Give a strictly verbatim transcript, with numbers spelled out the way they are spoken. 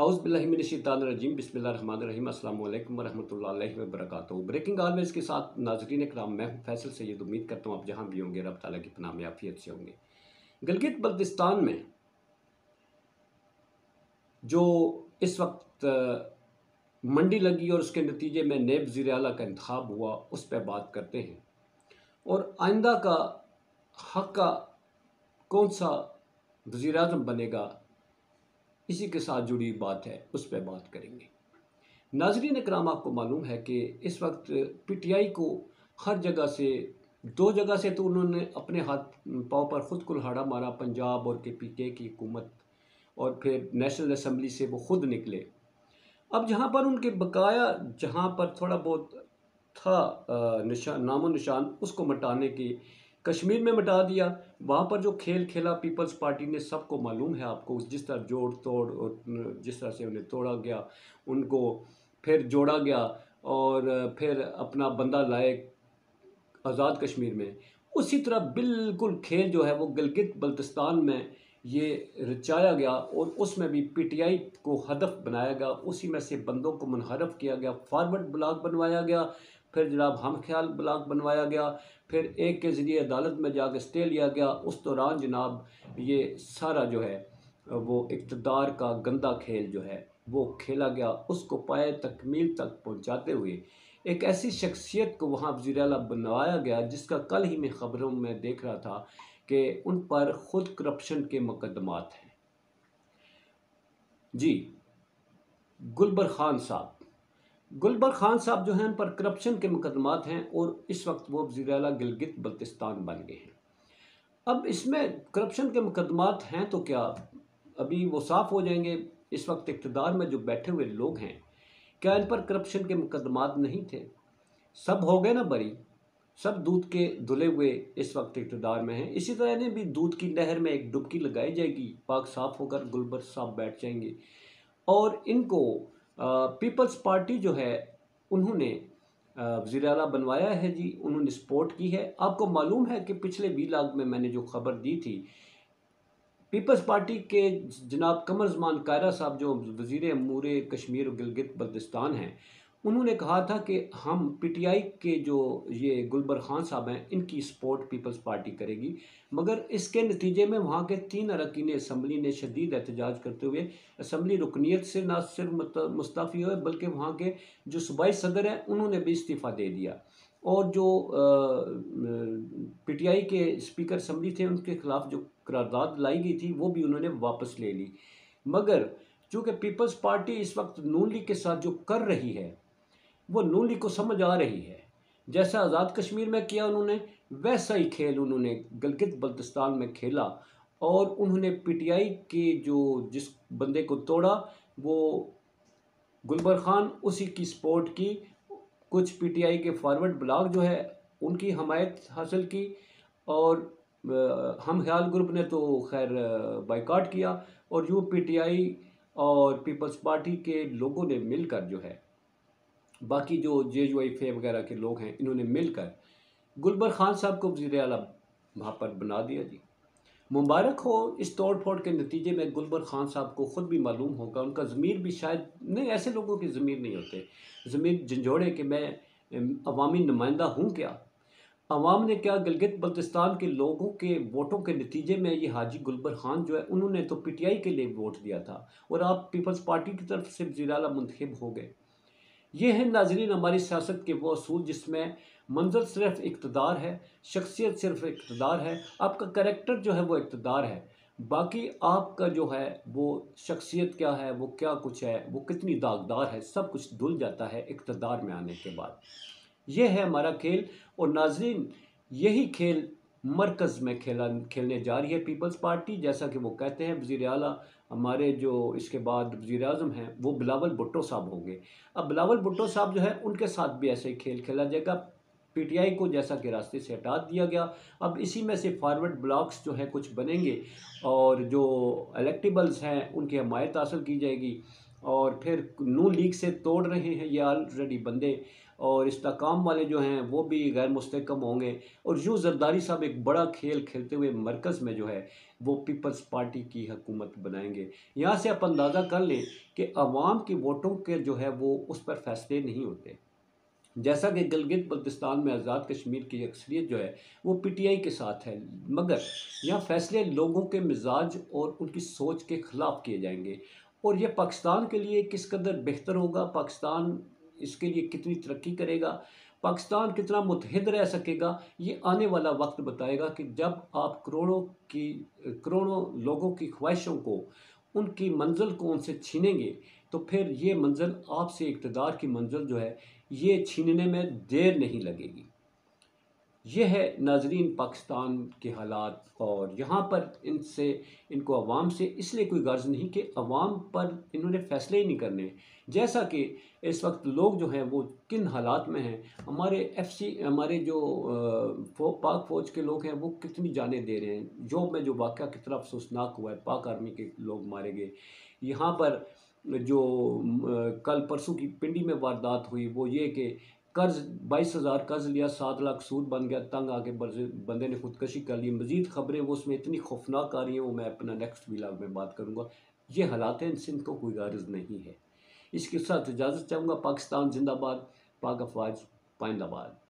اعوذ باللہ من الشیطان الرجیم بسم اللہ الرحمن الرحیم السلام علیکم ورحمۃ اللہ وبرکاتہ۔ بریکنگ آلویز کے ساتھ ناظرین کرام، میں فیصل سید امید کرتا ہوں آپ جہاں بھی ہوں گے رب تعالیٰ کی پناہ میں عافیت سے ہوں گے۔ گلگت بلتستان میں جو اس وقت منڈی لگی اور اس کے نتیجے میں نیب وزیر اعلیٰ کا انتخاب ہوا، اس پہ بات کرتے ہیں، اور آئندہ کا حق کا کون سا وزیر اعظم بنے گا اسی کے ساتھ جڑی بات ہے، اس پہ بات کریں گے۔ ناظرین اکرام، آپ کو معلوم ہے کہ اس وقت پی ٹی آئی کو ہر جگہ سے دو جگہ سے تو انہوں نے اپنے ہاتھ پاؤں پر خود کلہاڑا مارا، پنجاب اور کے پی کے کی حکومت، اور پھر نیشنل اسمبلی سے وہ خود نکلے۔ اب جہاں پر ان کے بقایا جہاں پر تھوڑا بہت تھا نشان نام و نشان، اس کو مٹانے کی کشمیر میں مٹا دیا۔ وہاں پر جو کھیل کھیلا پیپلز پارٹی نے، سب کو معلوم ہے آپ کو، جس طرح جوڑ توڑ اور جس طرح سے انہیں توڑا گیا، ان کو پھر جوڑا گیا اور پھر اپنا بندہ لائے آزاد کشمیر میں، اسی طرح بالکل کھیل جو ہے وہ گلگت بلتستان میں یہ رچایا گیا، اور اس میں بھی پی ٹی آئی کو ہدف بنایا گیا، اسی میں سے بندوں کو منحرف کیا گیا، فارورڈ بلاک بنوایا گیا، پھر جناب ہم خیال بلاک بنوایا گیا، پھر ایک کے ذریعے عدالت میں جا کے اسٹے لیا گیا۔ اس دوران جناب یہ سارا جو ہے وہ اقتدار کا گندا کھیل جو ہے وہ کھیلا گیا، اس کو پائے تکمیل تک پہنچاتے ہوئے ایک ایسی شخصیت کو وہاں وزیر اعلیٰ بنوایا گیا جس کا کل ہی میں خبروں میں دیکھ رہا تھا کہ ان پر خود کرپشن کے مقدمات ہیں۔ جی، گلبر خان صاحب گلبر خان صاحب جو ہیں ان پر کرپشن کے مقدمات ہیں، اور اس وقت وہ وزیر اعلیٰ گلگت بلتستان بن گئے ہیں۔ اب اس میں کرپشن کے مقدمات ہیں تو کیا ابھی وہ صاف ہو جائیں گے؟ اس وقت اقتدار میں جو بیٹھے ہوئے لوگ ہیں، کیا ان پر کرپشن کے مقدمات نہیں تھے؟ سب ہو گئے نا بری، سب دودھ کے دھلے ہوئے اس وقت اقتدار میں ہیں۔ اسی طرح انہیں بھی دودھ کی نہر میں ایک ڈبکی لگائی جائے گی، پاک صاف ہو کر گلبر صاحب بیٹھ جائیں گے، اور ان کو پیپلز پارٹی جو ہے انہوں نے وزیر اعلیٰ بنوایا ہے جی، انہوں نے سپورٹ کی ہے۔ آپ کو معلوم ہے کہ پچھلے ویلاگ میں میں نے جو خبر دی تھی، پیپلز پارٹی کے جناب قمر زمان کائرہ صاحب جو وزیر امور کشمیر و گلگت بلتستان ہیں، انہوں نے کہا تھا کہ ہم پی ٹی آئی کے جو یہ گلبر خان صاحب ہیں ان کی سپورٹ پیپلز پارٹی کرے گی، مگر اس کے نتیجے میں وہاں کے تین اراکین اسمبلی نے شدید احتجاج کرتے ہوئے اسمبلی رکنیت سے نہ صرف مستعفی ہوئے بلکہ وہاں کے جو صوبائی صدر ہیں انہوں نے بھی استعفیٰ دے دیا، اور جو پی ٹی آئی کے اسپیکر اسمبلی تھے ان کے خلاف جو قرارداد لائی گئی تھی وہ بھی انہوں نے واپس لے لی۔ مگر چونکہ پیپلز پارٹی اس وقت نون لیگ کے ساتھ جو کر رہی ہے وہ نون لیگ کو سمجھ آ رہی ہے، جیسا آزاد کشمیر میں کیا انہوں نے ویسا ہی کھیل انہوں نے گلگت بلتستان میں کھیلا، اور انہوں نے پی ٹی آئی کے جو جس بندے کو توڑا وہ گلبر خان، اسی کی سپورٹ کی، کچھ پی ٹی آئی کے فارورڈ بلاک جو ہے ان کی حمایت حاصل کی، اور ہم خیال گروپ نے تو خیر بائیکاٹ کیا، اور یوں پی ٹی آئی اور پیپلز پارٹی کے لوگوں نے مل کر جو ہے، باقی جو جے یو آئی فے وغیرہ کے لوگ ہیں انہوں نے مل کر گلبر خان صاحب کو وزیر اعلیٰ وہاں پر بنا دیا جی۔ مبارک ہو اس توڑ پھوڑ کے نتیجے میں۔ گلبر خان صاحب کو خود بھی معلوم ہوگا، ان کا ضمیر بھی شاید نہیں، ایسے لوگوں کی ضمیر نہیں ہوتے، ضمیر جھنجھوڑے کہ میں عوامی نمائندہ ہوں کیا۔ عوام نے کیا، گلگت بلتستان کے لوگوں کے ووٹوں کے نتیجے میں یہ حاجی گلبر خان جو ہے انہوں نے تو پی ٹی آئی کے لیے ووٹ دیا تھا، اور آپ پیپلز پارٹی کی طرف سے وزیر اعلیٰ منتخب ہو گئے۔ یہ ہے ناظرین ہماری سیاست کے وہ اصول جس میں منظر صرف اقتدار ہے، شخصیت صرف اقتدار ہے، آپ کا کریکٹر جو ہے وہ اقتدار ہے، باقی آپ کا جو ہے وہ شخصیت کیا ہے، وہ کیا کچھ ہے، وہ کتنی داغدار ہے، سب کچھ دھل جاتا ہے اقتدار میں آنے کے بعد۔ یہ ہے ہمارا کھیل، اور ناظرین یہی کھیل مرکز میں کھیلا کھیلنے جا رہی ہے پیپلز پارٹی، جیسا کہ وہ کہتے ہیں وزیر اعلیٰ ہمارے جو اس کے بعد وزیر اعظم ہیں وہ بلاول بھٹو صاحب ہوں گے۔ اب بلاول بھٹو صاحب جو ہے ان کے ساتھ بھی ایسے ہی کھیل کھیلا جائے گا، پی ٹی آئی کو جیسا کہ راستے سے ہٹا دیا گیا، اب اسی میں سے فارورڈ بلاکس جو ہے کچھ بنیں گے، اور جو الیکٹیبلز ہیں ان کی حمایت حاصل کی جائے گی، اور پھر نون لیگ سے توڑ رہے ہیں یہ آلریڈی بندے، اور استحکام والے جو ہیں وہ بھی غیر مستحکم ہوں گے، اور یوں زرداری صاحب ایک بڑا کھیل کھیلتے ہوئے مرکز میں جو ہے وہ پیپلز پارٹی کی حکومت بنائیں گے۔ یہاں سے آپ اندازہ کر لیں کہ عوام کی ووٹوں کے جو ہے وہ اس پر فیصلے نہیں ہوتے۔ جیسا کہ گلگت بلتستان میں آزاد کشمیر کی اکثریت جو ہے وہ پی ٹی آئی کے ساتھ ہے، مگر یہاں فیصلے لوگوں کے مزاج اور ان کی سوچ کے خلاف کیے جائیں گے، اور یہ پاکستان کے لیے کس قدر بہتر ہوگا، پاکستان اس کے لیے کتنی ترقی کرے گا، پاکستان کتنا متحد رہ سکے گا، یہ آنے والا وقت بتائے گا کہ جب آپ کروڑوں کی کروڑوں لوگوں کی خواہشوں کو، ان کی منزل کو ان سے چھینیں گے، تو پھر یہ منزل آپ سے اقتدار کی منزل جو ہے یہ چھیننے میں دیر نہیں لگے گی۔ یہ ہے ناظرین پاکستان کے حالات، اور یہاں پر ان سے ان کو عوام سے اس لیے کوئی غرض نہیں کہ عوام پر انہوں نے فیصلے ہی نہیں کرنے، جیسا کہ اس وقت لوگ جو ہیں وہ کن حالات میں ہیں۔ ہمارے ایف سی ہمارے جو فو پاک فوج کے لوگ ہیں وہ کتنی جانیں دے رہے ہیں، جو میں جو واقعہ کتنا افسوسناک ہوا ہے، پاک آرمی کے لوگ مارے گئے۔ یہاں پر جو کل پرسوں کی پنڈی میں واردات ہوئی وہ یہ کہ قرض بائیس ہزار قرض لیا، سات لاکھ سود بن گیا، تنگ آ کے بندے نے خودکشی کر لی۔ مزید خبریں وہ اس میں اتنی خوفناک آ رہی ہیں، وہ میں اپنا نیکسٹ ویلاگ میں بات کروں گا۔ یہ حالات ہیں، ان سے ان کو کوئی غرض نہیں ہے۔ اس کے ساتھ اجازت چاہوں گا۔ پاکستان زندہ باد، پاک افواج پائندہ باد۔